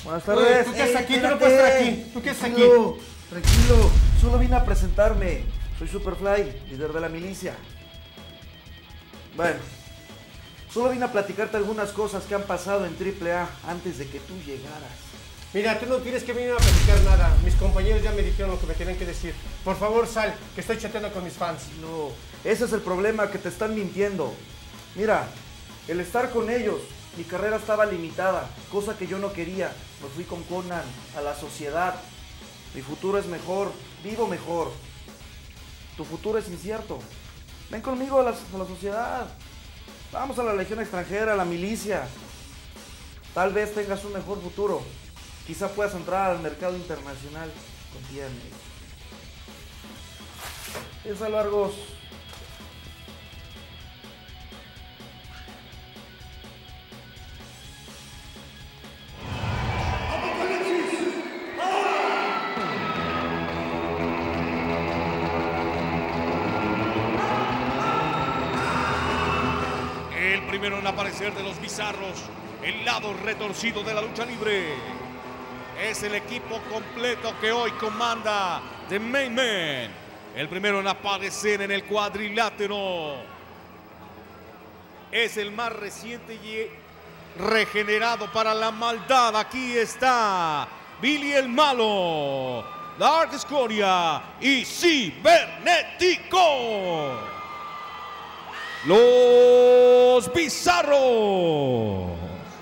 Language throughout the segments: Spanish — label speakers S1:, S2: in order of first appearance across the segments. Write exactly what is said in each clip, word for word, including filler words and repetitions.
S1: Buenas tardes.
S2: ¿Tú qué haces aquí? Tú no puedes estar aquí. ¿Tú qué haces aquí?
S1: Tranquilo, tranquilo. Solo vine a presentarme. Soy Superfly, líder de la milicia. Bueno, solo vine a platicarte algunas cosas que han pasado en triple A antes de que tú llegaras.
S2: Mira, tú no tienes que venir a platicar nada. Mis compañeros ya me dijeron lo que me tienen que decir. Por favor, sal, que estoy chateando con mis fans.
S1: No, ese es el problema, que te están mintiendo. Mira, el estar con ellos, mi carrera estaba limitada, cosa que yo no quería. Me fui con Conan a la sociedad. Mi futuro es mejor, vivo mejor. Tu futuro es incierto. Ven conmigo a la, a la sociedad. Vamos a la Legión Extranjera, a la milicia. Tal vez tengas un mejor futuro. Quizá puedas entrar al mercado internacional. Confía en ellos. Piénsalo, Argos.
S3: El primero en aparecer de los Bizarros, el lado retorcido de la lucha libre. Es el equipo completo que hoy comanda The Main Man. El primero en aparecer en el cuadrilátero. Es el más reciente y regenerado para la maldad. Aquí está Billy el Malo, Dark Scoria y Cibernético. Los Bizarros.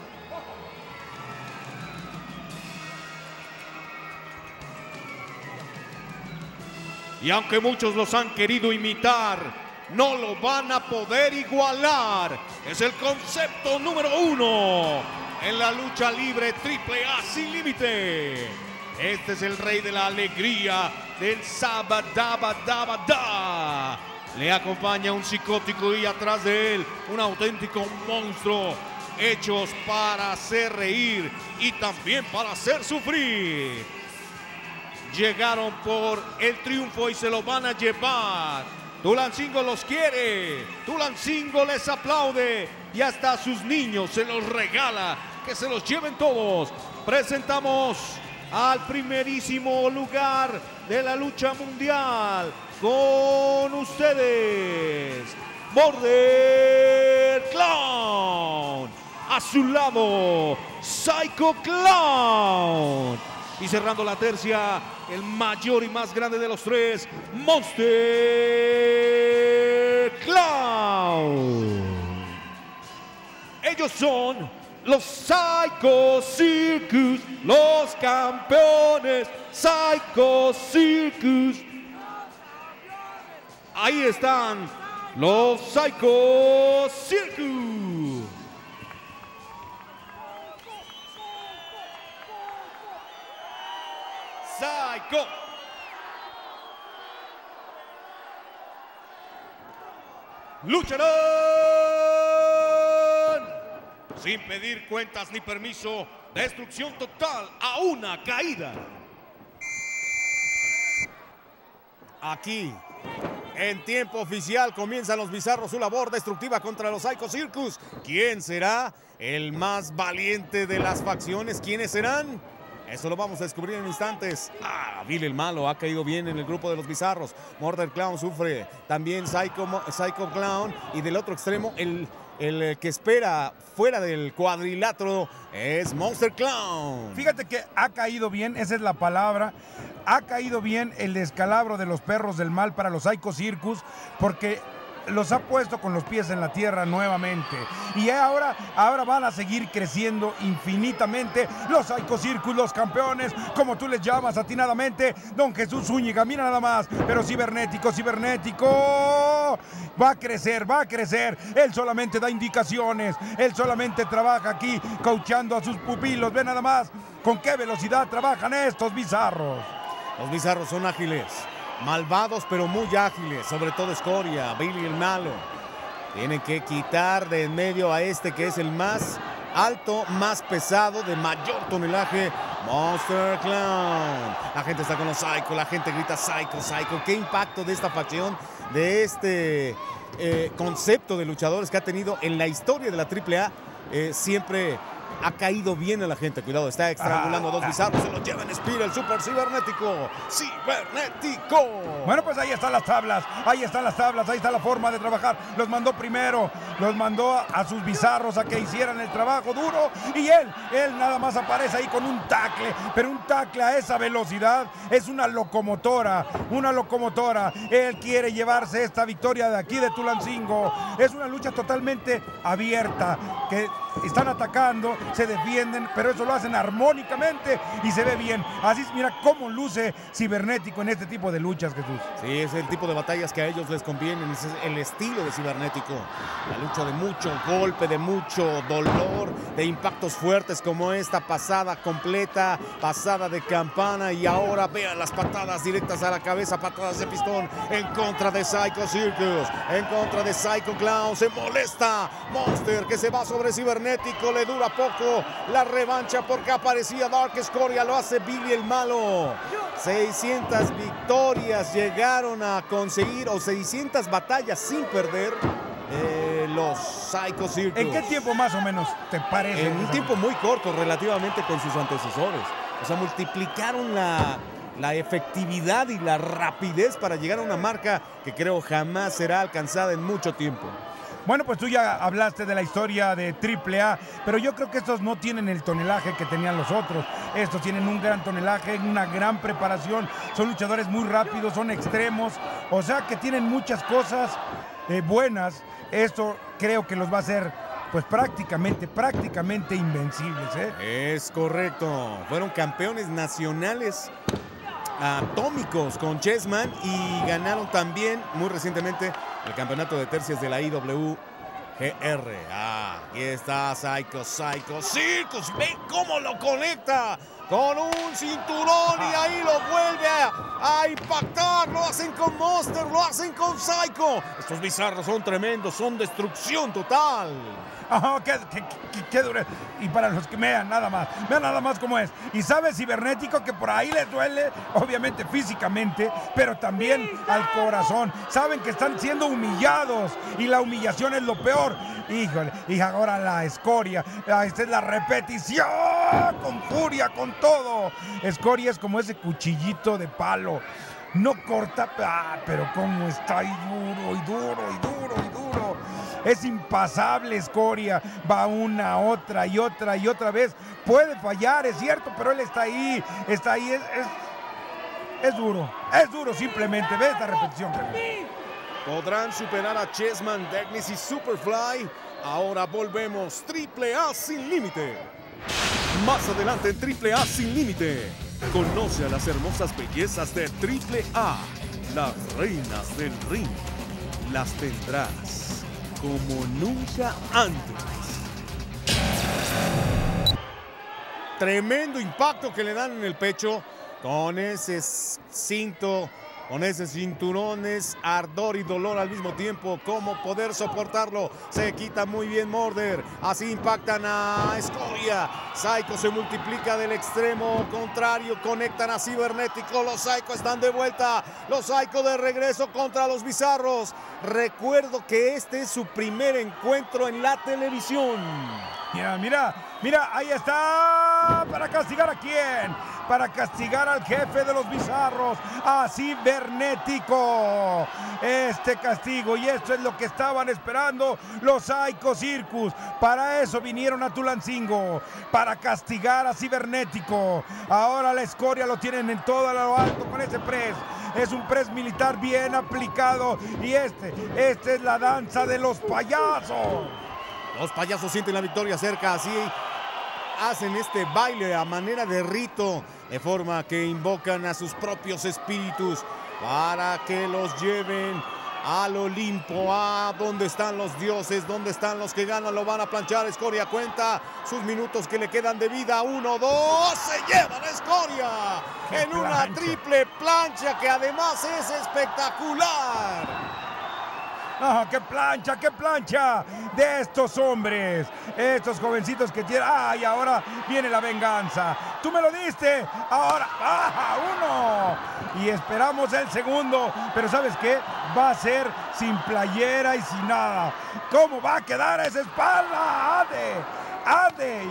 S3: Y aunque muchos los han querido imitar, no lo van a poder igualar. Es el concepto número uno en la lucha libre triple A sin límite. Este es el rey de la alegría del Sabadabadabada. Le acompaña un psicótico y atrás de él un auténtico monstruo. Hechos para hacer reír y también para hacer sufrir. Llegaron por el triunfo y se lo van a llevar. Tulancingo los quiere, Tulancingo les aplaude y hasta a sus niños se los regala. Que se los lleven todos. Presentamos al primerísimo lugar de la lucha mundial. Con ustedes, Border Clown. A su lado, Psycho Clown. Y cerrando la tercia, el mayor y más grande de los tres, Monster Clown. Ellos son los Psycho Circus, los campeones Psycho Circus. Ahí están los Psycho Circus. Psycho. Lucharán sin pedir cuentas ni permiso. Destrucción total a una caída. Aquí, en tiempo oficial, comienzan los Bizarros su labor destructiva contra los Psycho Circus. ¿Quién será el más valiente de las facciones? ¿Quiénes serán? Eso lo vamos a descubrir en instantes. Ah, Billy el Malo ha caído bien en el grupo de los Bizarros. Border Clown sufre. También Psycho, Psycho Clown. Y del otro extremo, el, el que espera fuera del cuadrilátero es Monster Clown.
S4: Fíjate que ha caído bien, esa es la palabra. Ha caído bien el descalabro de los perros del mal para los Psycho Circus, porque los ha puesto con los pies en la tierra nuevamente. Y ahora, ahora van a seguir creciendo infinitamente los Psycho Circus, los campeones, como tú les llamas atinadamente, Don Jesús Zúñiga. Mira nada más, pero cibernético, cibernético va a crecer, va a crecer. Él solamente da indicaciones, él solamente trabaja aquí coachando a sus pupilos. Ve nada más con qué velocidad trabajan estos Bizarros.
S3: Los Bizarros son ágiles, malvados pero muy ágiles, sobre todo Scoria, Billy el Malo. Tienen que quitar de en medio a este que es el más alto, más pesado, de mayor tonelaje, Monster Clown. La gente está con los Psycho, la gente grita Psycho, Psycho. Qué impacto de esta facción, de este eh, concepto de luchadores que ha tenido en la historia de la triple A. Eh, siempre ha caído bien a la gente. Cuidado, está estrangulando a dos bizarros. Se lo lleva en Spear, el super cibernético. ¡Cibernético!
S4: Bueno, pues ahí están las tablas. Ahí están las tablas. Ahí está la forma de trabajar. Los mandó primero. Los mandó a, a sus bizarros a que hicieran el trabajo duro. Y él, él nada más aparece ahí con un tackle. Pero un tackle a esa velocidad es una locomotora. Una locomotora. Él quiere llevarse esta victoria de aquí de Tulancingo. Es una lucha totalmente abierta. Que están atacando, se defienden, pero eso lo hacen armónicamente y se ve bien. Así es, mira cómo luce Cibernético en este tipo de luchas, Jesús.
S3: Sí, es el tipo de batallas que a ellos les convienen, es el estilo de Cibernético. La lucha de mucho golpe, de mucho dolor, de impactos fuertes como esta pasada completa, pasada de campana, y ahora vean las patadas directas a la cabeza, patadas de pistón en contra de Psycho Circus, en contra de Psycho Clown. Se molesta Monster, que se va sobre Cibernético, le dura poco la revancha porque aparecía Dark Escoria, lo hace Billy el Malo. seiscientas victorias llegaron a conseguir, o seiscientas batallas sin perder eh, los Psycho Circus.
S4: ¿En qué tiempo más o menos te parece?
S3: En un tiempo muy corto relativamente con sus antecesores. O sea, multiplicaron la, la efectividad y la rapidez para llegar a una marca que creo jamás será alcanzada en mucho tiempo.
S4: Bueno, pues tú ya hablaste de la historia de triple A, pero yo creo que estos no tienen el tonelaje que tenían los otros. Estos tienen un gran tonelaje, una gran preparación, son luchadores muy rápidos, son extremos, o sea que tienen muchas cosas eh, buenas. Esto creo que los va a hacer pues prácticamente, prácticamente invencibles, ¿eh?
S3: Es correcto, fueron campeones nacionales atómicos con Chessman y ganaron también muy recientemente el campeonato de tercias de la I W G R. Ah, aquí está Psycho, Psycho Circus. Ven cómo lo conecta con un cinturón y ahí lo vuelve a, a impactar. Lo hacen con Monster, lo hacen con Psycho. Estos bizarros son tremendos, son destrucción total.
S4: Oh, qué, qué, qué, qué duro. Y para los que vean nada más, vean nada más cómo es. Y sabe Cibernético que por ahí les duele, obviamente físicamente, pero también al corazón. Saben que están siendo humillados y la humillación es lo peor. Híjole, y ahora la escoria. Esta es la repetición con furia, con todo. Escoria es como ese cuchillito de palo. No corta, ah, pero cómo está ahí duro y duro y duro y duro. Es impasable Escoria, va una, otra y otra y otra vez. Puede fallar, es cierto, pero él está ahí, está ahí, es, es, es duro, es duro simplemente. Ve esta repetición.
S3: ¿Podrán superar a Chessman, Dagnis y Superfly? Ahora volvemos, Triple A Sin Límite. Más adelante en Triple A Sin Límite, conoce a las hermosas bellezas de Triple A, las reinas del ring. Las tendrás como nunca antes. Tremendo impacto que le dan en el pecho con ese cinto, con ese cinturón. Es ardor y dolor al mismo tiempo. ¿Cómo poder soportarlo? Se quita muy bien Morder. Así impactan a Escoria. Psycho se multiplica del extremo contrario. Conectan a Cibernético. Los Psycho están de vuelta. Los Psycho de regreso contra los bizarros. Recuerdo que este es su primer encuentro en la televisión.
S4: Mira, mira, mira, ahí está. ¿Para castigar a quién? Para castigar al jefe de los bizarros, a Cibernético. Este castigo, y esto es lo que estaban esperando los Psycho Circus. Para eso vinieron a Tulancingo, para castigar a Cibernético. Ahora la escoria lo tienen en todo lo alto con ese press. Es un press militar bien aplicado. Y este, este es la danza de los payasos.
S3: Los payasos sienten la victoria cerca, así hacen este baile a manera de rito, de forma que invocan a sus propios espíritus para que los lleven al Olimpo, a donde están los dioses, donde están los que ganan, lo van a planchar. Escoria cuenta sus minutos que le quedan de vida, uno, dos, se llevan a Escoria en una triple plancha que además es espectacular.
S4: ¡Ah, qué plancha, qué plancha de estos hombres! Estos jovencitos que tienen... ¡Ah, y ahora viene la venganza! ¡Tú me lo diste! ¡Ahora! ¡Ah, uno! Y esperamos el segundo. Pero ¿sabes qué? Va a ser sin playera y sin nada. ¿Cómo va a quedar esa espalda? ¡Ade! ¡Ade!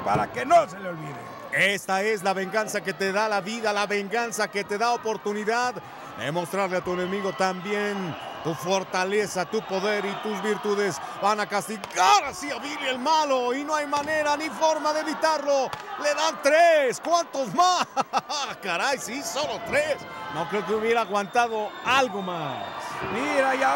S4: para que no se le olvide.
S3: Esta es la venganza que te da la vida, la venganza que te da oportunidad de mostrarle a tu enemigo también tu fortaleza, tu poder y tus virtudes. Van a castigar así a Billy el Malo y no hay manera ni forma de evitarlo. Le dan tres. ¿Cuántos más? Caray, sí, solo tres. No creo que hubiera aguantado algo más.
S4: Mira, y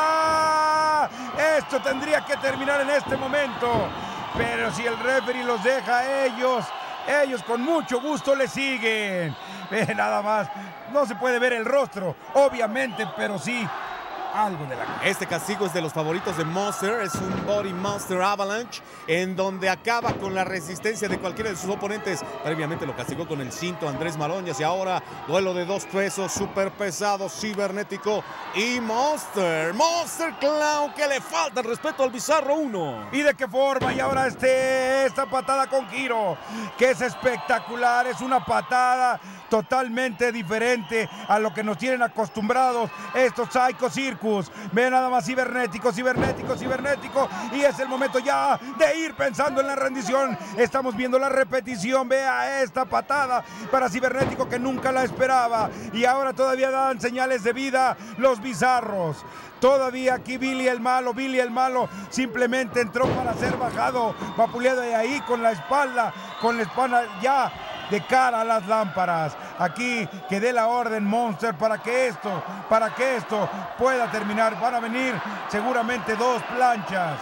S4: ahora esto tendría que terminar en este momento. Pero si el referee los deja a ellos, ellos con mucho gusto le siguen. Ve nada más, no se puede ver el rostro, obviamente, pero sí algo de la cara.
S3: Este castigo es de los favoritos de Monster, es un Body Monster Avalanche, en donde acaba con la resistencia de cualquiera de sus oponentes. Previamente lo castigó con el cinto Andrés Maroñas y ahora duelo de dos pesos, super pesado, cibernético y Monster. Monster Clown, que le falta el respeto al Bizarro uno.
S4: ¿Y de qué forma? Y ahora este, esta patada con giro, que es espectacular, es una patada totalmente diferente a lo que nos tienen acostumbrados estos Psycho Circus. Ve nada más, cibernético, cibernético, cibernético, y es el momento ya de ir pensando en la rendición. Estamos viendo la repetición, vea esta patada para cibernético que nunca la esperaba, y ahora todavía dan señales de vida los bizarros. Todavía aquí Billy el Malo, Billy el Malo simplemente entró para ser bajado, vapuleado de ahí con la espalda, con la espalda ya de cara a las lámparas. Aquí que dé la orden Monster para que esto, para que esto pueda terminar. Van a venir seguramente dos planchas.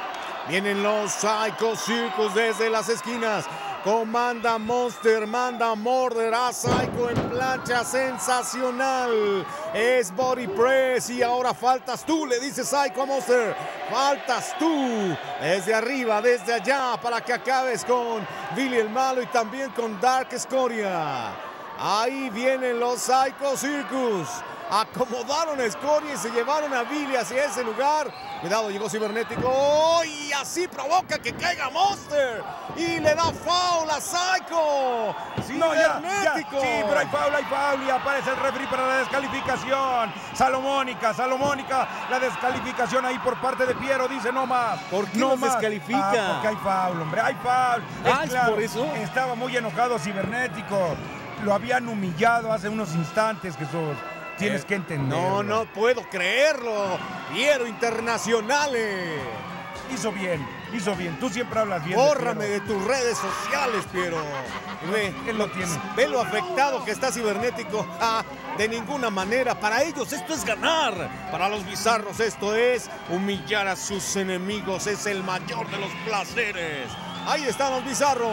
S3: Vienen los Psycho Circus desde las esquinas. Comanda Monster, manda Murder a Psycho en plancha sensacional. Es Body Press y ahora faltas tú, le dice Psycho a Monster. Faltas tú desde arriba, desde allá, para que acabes con Billy el Malo y también con Dark Escoria. Ahí vienen los Psycho Circus. Acomodaron a Escoria y se llevaron a Billy hacia ese lugar. Cuidado, llegó Cibernético. ¡Oh! Y así provoca que caiga Monster. Y le da foul a Psycho.
S4: No, ya, ya.
S3: Cibernético.
S4: Sí, pero hay foul, hay foul. Y aparece el referee para la descalificación. Salomónica, Salomónica. La descalificación ahí por parte de Piero. Dice no más.
S3: ¿Por qué
S4: no
S3: nos
S4: más.
S3: descalifica?
S4: Ah, porque hay foul, hombre. Hay foul.
S3: Ah,
S4: es claro,
S3: por eso.
S4: Estaba muy enojado Cibernético. Lo habían humillado hace unos instantes, Jesús. Tienes que entender.
S3: No, no puedo creerlo. Piero Internacionales.
S4: Hizo bien, hizo bien. Tú siempre hablas bien.
S3: Bórrame de, de tus redes sociales, Piero. Ve,
S4: él lo tiene.
S3: Ve lo afectado que está Cibernético. Ah, de ninguna manera. Para ellos esto es ganar. Para los bizarros esto es humillar a sus enemigos. Es el mayor de los placeres. Ahí están los bizarros.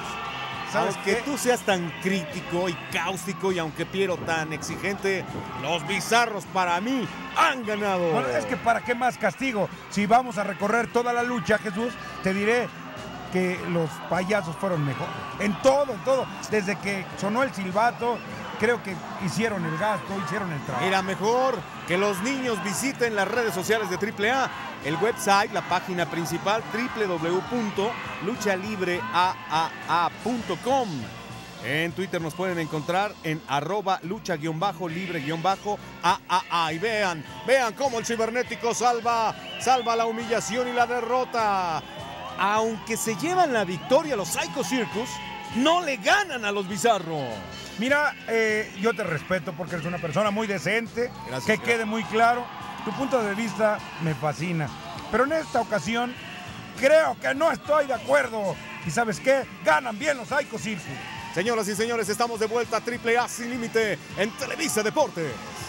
S3: Aunque tú seas tan crítico y cáustico y aunque Piero tan exigente, los bizarros para mí han ganado.
S4: Bueno, es que para qué más castigo. Si vamos a recorrer toda la lucha, Jesús, te diré que los payasos fueron mejor. En todo, en todo. Desde que sonó el silbato, creo que hicieron el gasto, hicieron el trabajo.
S3: Era mejor que los niños visiten las redes sociales de triple A, el website, la página principal, doble u doble u doble u punto lucha libre a a a punto com. En Twitter nos pueden encontrar en arroba lucha-libre-a a a. Y vean, vean cómo el Cibernético salva, salva la humillación y la derrota. Aunque se llevan la victoria los Psycho Circus, no le ganan a los bizarros.
S4: Mira, eh, yo te respeto porque eres una persona muy decente.
S3: Gracias,
S4: que
S3: gracias.
S4: quede muy claro. Tu punto de vista me fascina. Pero en esta ocasión, creo que no estoy de acuerdo. ¿Y sabes qué? Ganan bien los Psycho Circus.
S3: Señoras y señores, estamos de vuelta a triple A Sin Límite en Televisa Deportes.